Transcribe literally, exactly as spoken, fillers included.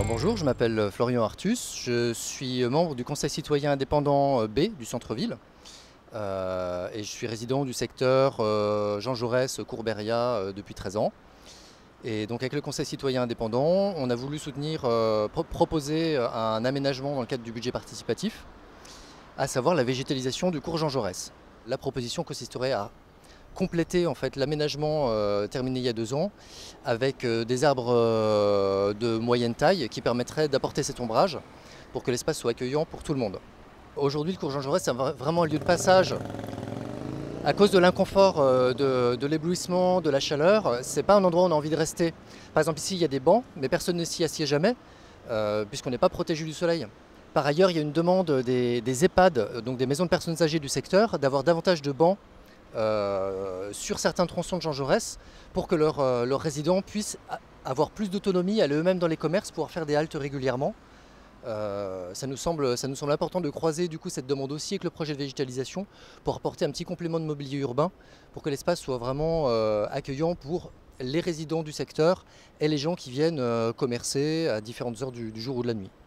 Alors bonjour, je m'appelle Florian Artus, je suis membre du Conseil citoyen indépendant B du centre-ville euh, et je suis résident du secteur euh, Jean Jaurès Courberia euh, depuis treize ans. Et donc avec le Conseil citoyen indépendant, on a voulu soutenir, euh, pro proposer un aménagement dans le cadre du budget participatif, à savoir la végétalisation du cours Jean Jaurès. La proposition consisterait à compléter en fait l'aménagement euh, terminé il y a deux ans avec euh, des arbres euh, de moyenne taille qui permettraient d'apporter cet ombrage pour que l'espace soit accueillant pour tout le monde. Aujourd'hui, le cours Jean Jaurès, c'est vraiment un lieu de passage. À cause de l'inconfort, euh, de, de l'éblouissement, de la chaleur, c'est pas un endroit où on a envie de rester. Par exemple, ici, il y a des bancs, mais personne ne s'y assied jamais, euh, puisqu'on n'est pas protégé du soleil. Par ailleurs, il y a une demande des, des EHPAD, donc des maisons de personnes âgées du secteur, d'avoir davantage de bancs Euh, sur certains tronçons de Jean Jaurès pour que leurs euh, leurs résidents puissent avoir plus d'autonomie, aller eux-mêmes dans les commerces, pouvoir faire des haltes régulièrement. Euh, ça nous semble, ça nous semble important de croiser du coup cette demande aussi avec le projet de végétalisation pour apporter un petit complément de mobilier urbain pour que l'espace soit vraiment euh, accueillant pour les résidents du secteur et les gens qui viennent euh, commercer à différentes heures du, du jour ou de la nuit.